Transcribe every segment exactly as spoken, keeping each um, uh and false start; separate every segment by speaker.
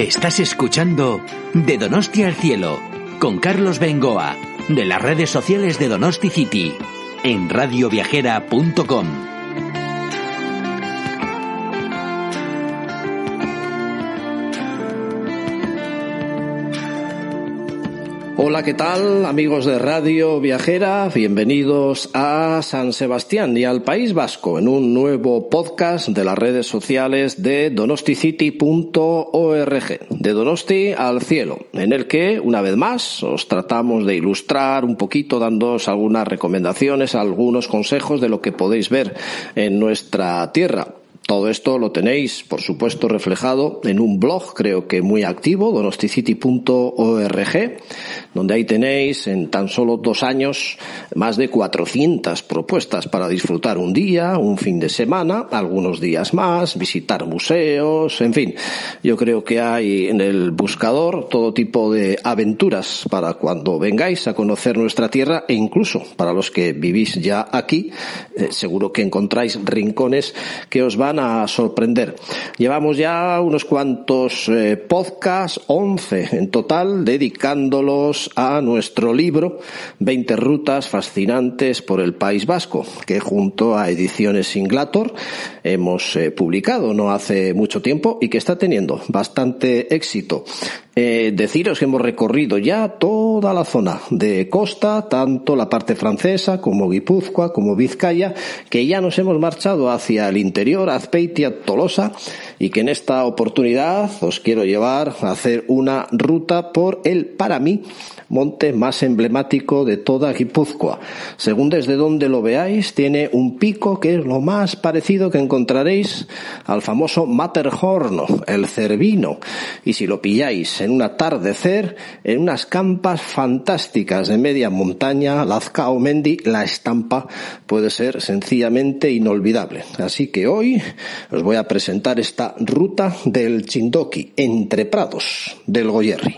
Speaker 1: Estás escuchando De Donosti al Cielo con Carlos Bengoa de las redes sociales de Donosti City en radio viajera punto com.
Speaker 2: Hola, ¿qué tal, amigos de Radio Viajera? Bienvenidos a San Sebastián y al País Vasco en un nuevo podcast de las redes sociales de donosti city punto org, de Donosti al Cielo, en el que, una vez más, os tratamos de ilustrar un poquito, dándoos algunas recomendaciones, algunos consejos de lo que podéis ver en nuestra tierra. Todo esto lo tenéis, por supuesto, reflejado en un blog, creo que muy activo, donosti city punto org, donde ahí tenéis en tan solo dos años más de cuatrocientas propuestas para disfrutar un día, un fin de semana, algunos días más, visitar museos, en fin. Yo creo que hay en el buscador todo tipo de aventuras para cuando vengáis a conocer nuestra tierra, e incluso para los que vivís ya aquí, eh, seguro que encontráis rincones que os van a sorprender. Llevamos ya unos cuantos eh, podcasts, once en total, dedicándolos a nuestro libro veinte rutas fascinantes por el País Vasco, que junto a Ediciones Singlator hemos eh, publicado no hace mucho tiempo y que está teniendo bastante éxito. Eh, deciros que hemos recorrido ya toda la zona de costa, tanto la parte francesa como Guipúzcoa, como Vizcaya, que ya nos hemos marchado hacia el interior, Azpeitia, Tolosa, y que en esta oportunidad os quiero llevar a hacer una ruta por el, para mí, monte más emblemático de toda Guipúzcoa. Según desde donde lo veáis, tiene un pico que es lo más parecido que encontraréis al famoso Matterhorn, el Cervino, y si lo pilláis en un atardecer, en unas campas fantásticas de media montaña, Lazcaomendi, la estampa puede ser sencillamente inolvidable. Así que hoy os voy a presentar esta ruta del Chindoki, entre prados del Goierri.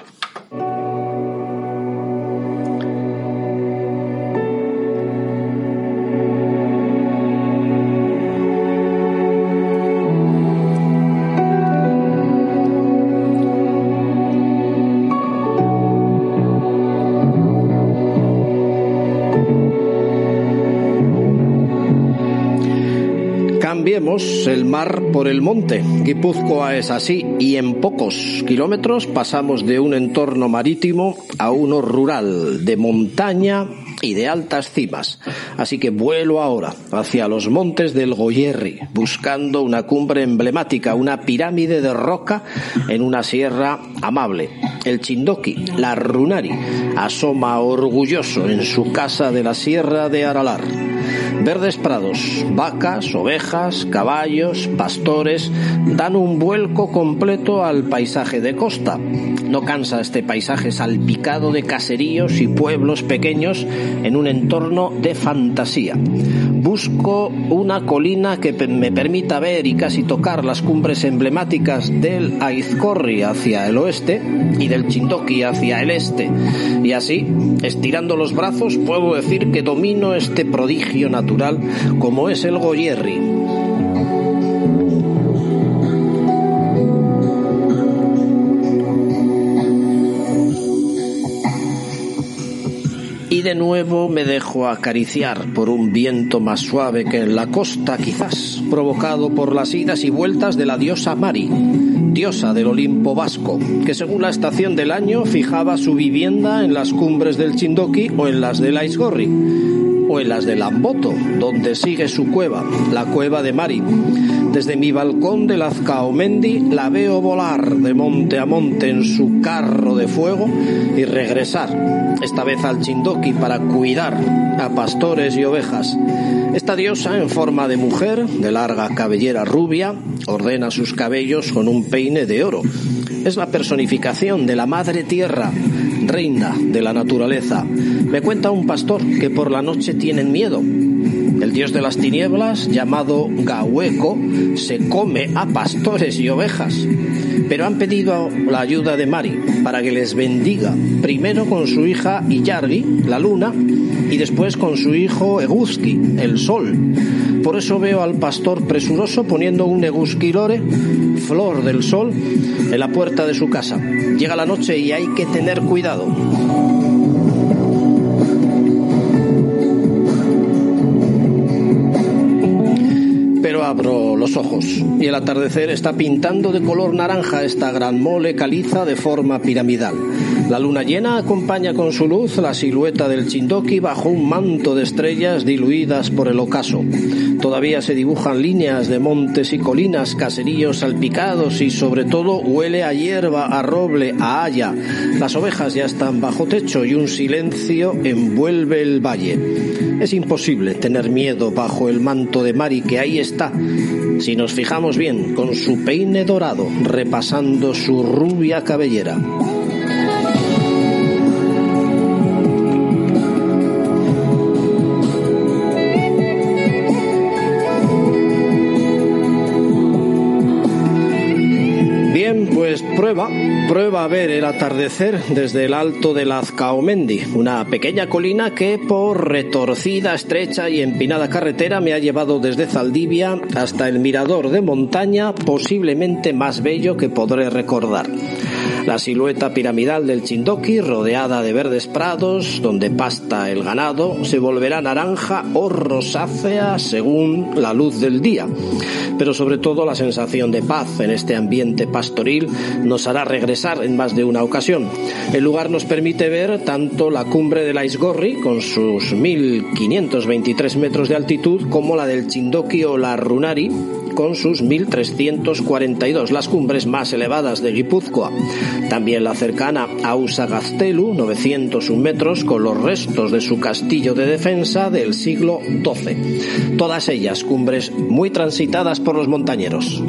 Speaker 2: Cambiemos el mar por el monte. Guipúzcoa es así, y en pocos kilómetros pasamos de un entorno marítimo a uno rural, de montaña y de altas cimas. Así que vuelo ahora hacia los montes del Goierri, buscando una cumbre emblemática, una pirámide de roca en una sierra amable. El Chindoki, la Runari, asoma orgulloso en su casa de la Sierra de Aralar. Verdes prados, vacas, ovejas, caballos, pastores, dan un vuelco completo al paisaje de costa. No cansa este paisaje salpicado de caseríos y pueblos pequeños en un entorno de fantasía. Busco una colina que me permita ver y casi tocar las cumbres emblemáticas del Aizkorri hacia el oeste y del Chindoki hacia el este. Y así, estirando los brazos, puedo decir que domino este prodigio natural como es el Goierri. Y de nuevo me dejo acariciar por un viento más suave que en la costa, quizás provocado por las idas y vueltas de la diosa Mari, diosa del Olimpo vasco, que según la estación del año fijaba su vivienda en las cumbres del Chindoki o en las del Aizkorri, o en las de Lamboto, donde sigue su cueva, la cueva de Mari. Desde mi balcón de Lazcaomendi la veo volar de monte a monte en su carro de fuego y regresar, esta vez al Chindoki, para cuidar a pastores y ovejas. Esta diosa, en forma de mujer, de larga cabellera rubia, ordena sus cabellos con un peine de oro. Es la personificación de la madre tierra, reina de la naturaleza. Me cuenta un pastor que por la noche tienen miedo. El dios de las tinieblas, llamado Gaueko, se come a pastores y ovejas. pero han pedido la ayuda de Mari para que les bendiga, primero con su hija Iyargi, la luna, y después con su hijo Eguzki, el sol. Por eso veo al pastor presuroso poniendo un Eguzki-lore, flor del sol, en la puerta de su casa. Llega la noche y hay que tener cuidado. Pero abro los ojos y el atardecer está pintando de color naranja esta gran mole caliza de forma piramidal. La luna llena acompaña con su luz la silueta del Chindoki bajo un manto de estrellas diluidas por el ocaso. Todavía se dibujan líneas de montes y colinas, caseríos salpicados y sobre todo huele a hierba, a roble, a haya. Las ovejas ya están bajo techo y un silencio envuelve el valle. Es imposible tener miedo bajo el manto de Mari, que ahí está, si nos fijamos bien, con su peine dorado repasando su rubia cabellera. Pues prueba, prueba a ver el atardecer desde el alto de Lazcaomendi, una pequeña colina que por retorcida, estrecha y empinada carretera me ha llevado desde Zaldivia hasta el mirador de montaña posiblemente más bello que podré recordar. La silueta piramidal del Chindoki, rodeada de verdes prados donde pasta el ganado, se volverá naranja o rosácea según la luz del día. Pero sobre todo la sensación de paz en este ambiente pastoril nos hará regresar en más de una ocasión. El lugar nos permite ver tanto la cumbre del Aizgorri, con sus mil quinientos veintitrés metros de altitud, como la del Chindoki o la Runari, con sus mil trescientos cuarenta y dos, las cumbres más elevadas de Guipúzcoa. También la cercana Ausa Gaztelu, novecientos uno metros, con los restos de su castillo de defensa del siglo doce. Todas ellas cumbres muy transitadas por los montañeros.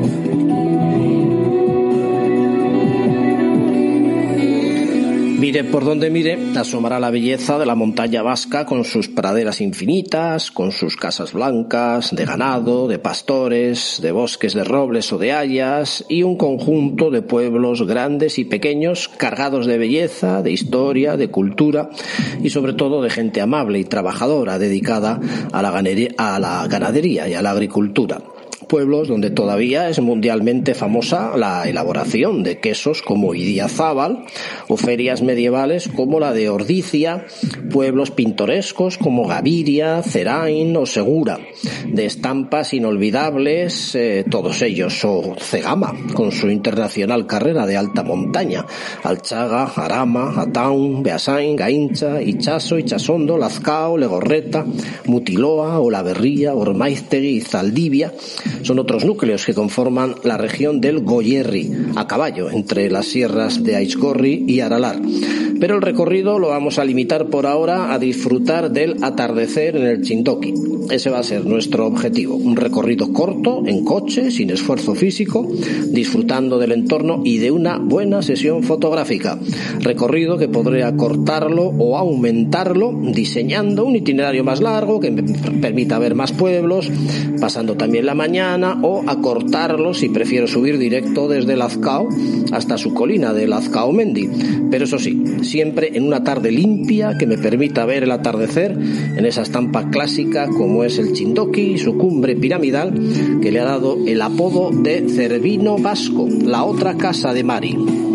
Speaker 2: Mire por donde mire, asomará la belleza de la montaña vasca con sus praderas infinitas, con sus casas blancas, de ganado, de pastores, de bosques de robles o de hayas y un conjunto de pueblos grandes y pequeños cargados de belleza, de historia, de cultura y sobre todo de gente amable y trabajadora dedicada a la ganadería, a la ganadería y a la agricultura. Pueblos donde todavía es mundialmente famosa la elaboración de quesos como Idiazábal o ferias medievales como la de Ordicia, pueblos pintorescos como Gaviria, Cerain o Segura, de estampas inolvidables eh, todos ellos, o Cegama con su internacional carrera de alta montaña, Alchaga, Arama, Ataun, Beasain, Gaincha, Ichaso, Ichasondo, Lazcao, Legorreta, Mutiloa, Olaverría, Ormaiztegui y Zaldivia son otros núcleos que conforman la región del Goierri, a caballo entre las sierras de Aizgorri y Aralar. Pero el recorrido lo vamos a limitar por ahora a disfrutar del atardecer en el Chindoki. Ese va a ser nuestro objetivo, un recorrido corto, en coche, sin esfuerzo físico, disfrutando del entorno y de una buena sesión fotográfica. Recorrido que podré acortarlo o aumentarlo diseñando un itinerario más largo que me permita ver más pueblos, pasando también la mañana, o acortarlo si prefiero subir directo desde Lazcao hasta su colina de Lazcaomendi. Pero eso sí, siempre en una tarde limpia que me permita ver el atardecer en esa estampa clásica como es el Chindoki y su cumbre piramidal que le ha dado el apodo de Cervino Vasco, la otra casa de Mari.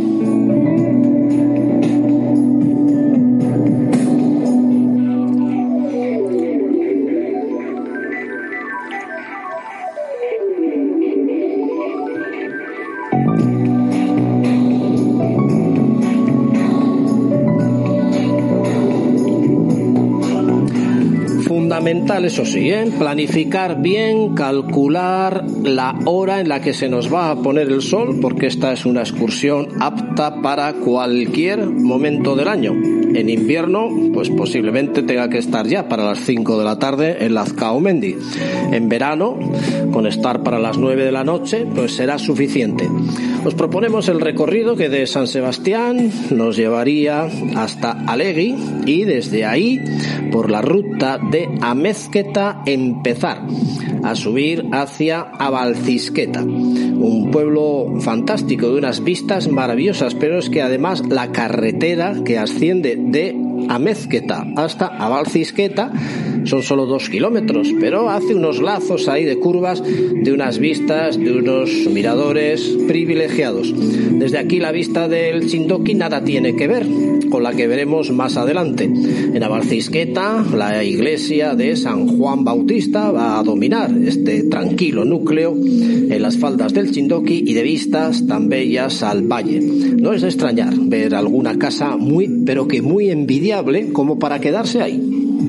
Speaker 2: Fundamental, eso sí, ¿eh? Planificar bien, calcular la hora en la que se nos va a poner el sol, porque esta es una excursión apta para cualquier momento del año. En invierno, pues posiblemente tenga que estar ya para las cinco de la tarde en Lazcaomendi. En verano, con estar para las nueve de la noche, pues será suficiente. Os proponemos el recorrido que de San Sebastián nos llevaría hasta Alegui y desde ahí por la ruta de Amezqueta empezar. a subir hacia Abalcisqueta, un pueblo fantástico de unas vistas maravillosas, pero es que además la carretera que asciende de Amézqueta hasta Abalcisqueta son solo dos kilómetros, pero hace unos lazos ahí de curvas, de unas vistas, de unos miradores privilegiados. Desde aquí la vista del Chindoki nada tiene que ver con la que veremos más adelante. En Abalcisqueta, la iglesia de San Juan Bautista va a dominar este tranquilo núcleo en las faldas del Chindoki y de vistas tan bellas al valle. No es de extrañar ver alguna casa muy, pero que muy envidiable como para quedarse ahí.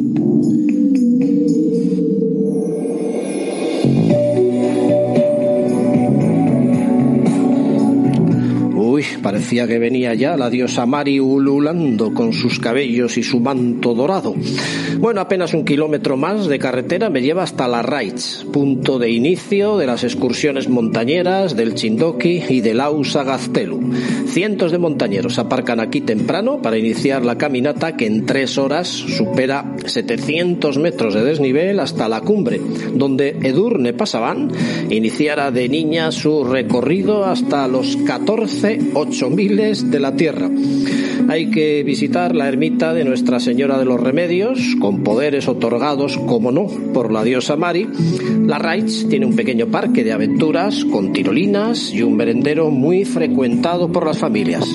Speaker 2: Uy, parecía que venía ya la diosa Mari ululando con sus cabellos y su manto dorado. Bueno, apenas un kilómetro más de carretera me lleva hasta Larraitz, punto de inicio de las excursiones montañeras del Chindoki y del Ausa Gaztelu. Cientos de montañeros aparcan aquí temprano para iniciar la caminata que en tres horas supera setecientos metros de desnivel hasta la cumbre, donde Edurne Pasaban iniciara de niña su recorrido hasta los catorce ocho miles de la tierra. Hay que visitar la ermita de Nuestra Señora de los Remedios, con poderes otorgados, como no, por la diosa Mari. Larraitz tiene un pequeño parque de aventuras con tirolinas y un merendero muy frecuentado por las familias.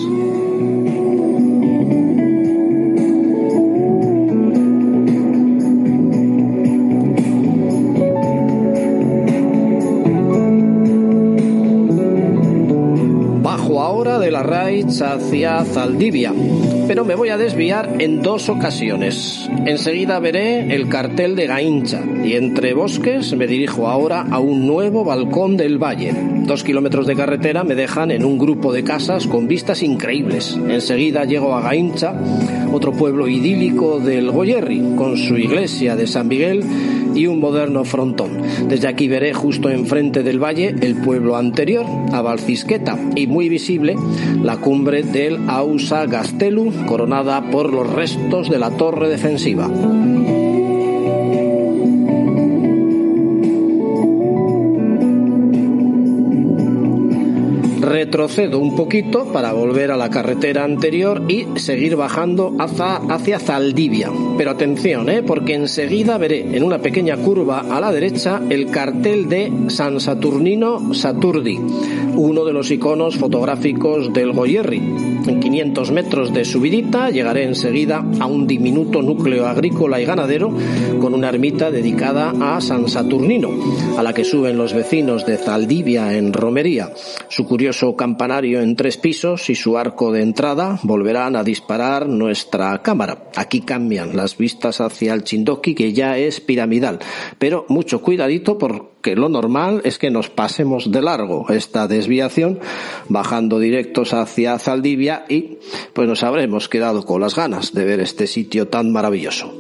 Speaker 2: De Larraitz hacia Zaldivia, pero me voy a desviar en dos ocasiones. Enseguida veré el cartel de Gaincha y entre bosques me dirijo ahora a un nuevo balcón del valle. Dos kilómetros de carretera me dejan en un grupo de casas con vistas increíbles. Enseguida llego a Gaincha, otro pueblo idílico del Goierri, con su iglesia de San Miguel y un moderno frontón. Desde aquí veré justo enfrente del valle el pueblo anterior, Abalcisqueta, y muy visible la cumbre del Ausa Gaztelu, coronada por los restos de la torre defensiva. Retrocedo un poquito para volver a la carretera anterior y seguir bajando hacia, hacia Zaldivia. Pero atención, ¿eh? porque enseguida veré en una pequeña curva a la derecha el cartel de San Saturnino Saturdi, uno de los iconos fotográficos del Goierri. En quinientos metros de subidita llegaré enseguida a un diminuto núcleo agrícola y ganadero con una ermita dedicada a San Saturnino, a la que suben los vecinos de Zaldivia en romería. Su curioso campanario en tres pisos y su arco de entrada volverán a disparar nuestra cámara. Aquí cambian las vistas hacia el Chindoki, que ya es piramidal, pero mucho cuidadito porque lo normal es que nos pasemos de largo esta desviación bajando directos hacia Zaldivia y pues nos habremos quedado con las ganas de ver este sitio tan maravilloso.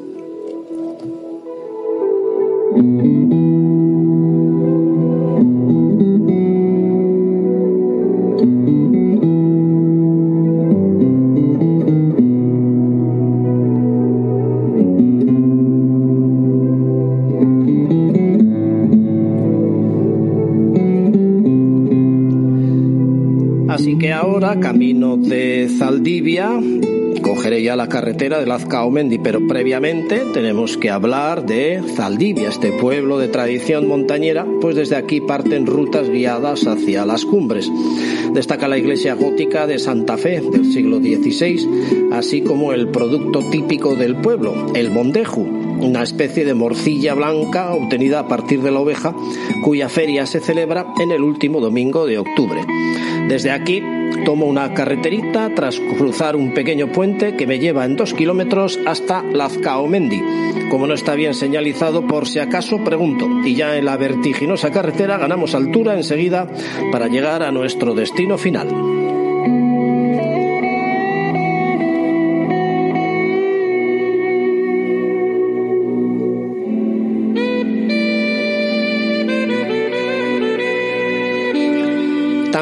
Speaker 2: Así que ahora, camino de Zaldivia, cogeré ya la carretera de Lazcaomendi, pero previamente tenemos que hablar de Zaldivia, este pueblo de tradición montañera, pues desde aquí parten rutas guiadas hacia las cumbres. Destaca la iglesia gótica de Santa Fe del siglo dieciséis, así como el producto típico del pueblo, el mondeju, una especie de morcilla blanca obtenida a partir de la oveja, cuya feria se celebra en el último domingo de octubre. Desde aquí tomo una carreterita tras cruzar un pequeño puente que me lleva en dos kilómetros hasta Lazcaomendi. Como no está bien señalizado, por si acaso pregunto, y ya en la vertiginosa carretera ganamos altura enseguida para llegar a nuestro destino final.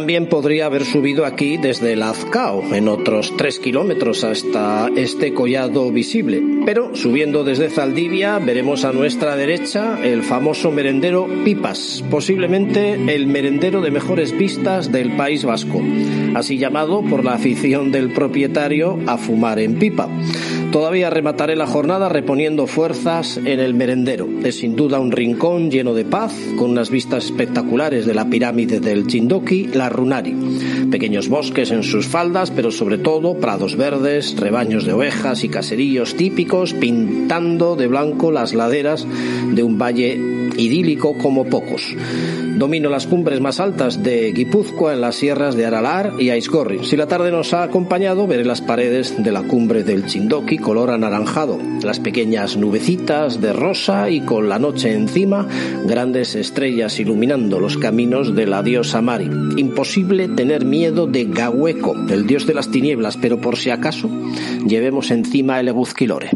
Speaker 2: también podría haber subido aquí desde Lazcao, en otros tres kilómetros hasta este collado visible. Pero subiendo desde Zaldivia veremos a nuestra derecha el famoso merendero Pipas, posiblemente el merendero de mejores vistas del País Vasco, así llamado por la afición del propietario a fumar en pipa. Todavía remataré la jornada reponiendo fuerzas en el merendero. Es sin duda un rincón lleno de paz, con unas vistas espectaculares de la pirámide del Chindoki, la Runari. Pequeños bosques en sus faldas, pero sobre todo prados verdes, rebaños de ovejas y caseríos típicos pintando de blanco las laderas de un valle idílico como pocos. Domino las cumbres más altas de Guipúzcoa en las sierras de Aralar y Aizkorri. Si la tarde nos ha acompañado, veré las paredes de la cumbre del Chindoki color anaranjado, las pequeñas nubecitas de rosa y con la noche encima, grandes estrellas iluminando los caminos de la diosa Mari. Imposible tener miedo de Gahueco, el dios de las tinieblas, pero por si acaso, llevemos encima el Eguzquilore.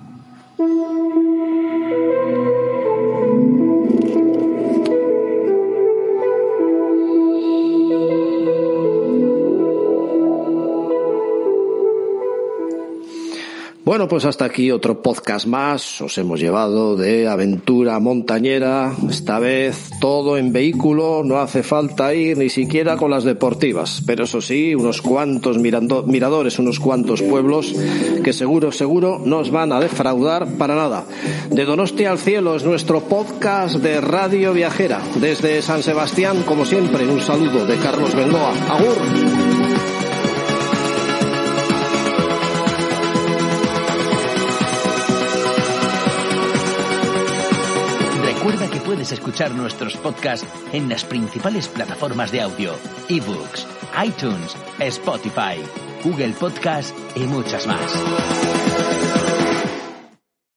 Speaker 2: Bueno, pues hasta aquí otro podcast más. Os hemos llevado de aventura montañera, esta vez todo en vehículo, no hace falta ir ni siquiera con las deportivas, pero eso sí, unos cuantos mirando, miradores, unos cuantos pueblos que seguro, seguro no os van a defraudar para nada. De Donostia al cielo es nuestro podcast de Radio Viajera. Desde San Sebastián, como siempre, un saludo de Carlos Bengoa. ¡Agur!
Speaker 1: Recuerda que puedes escuchar nuestros podcasts en las principales plataformas de audio, eBooks, iTunes, Spotify, Google Podcast y muchas más.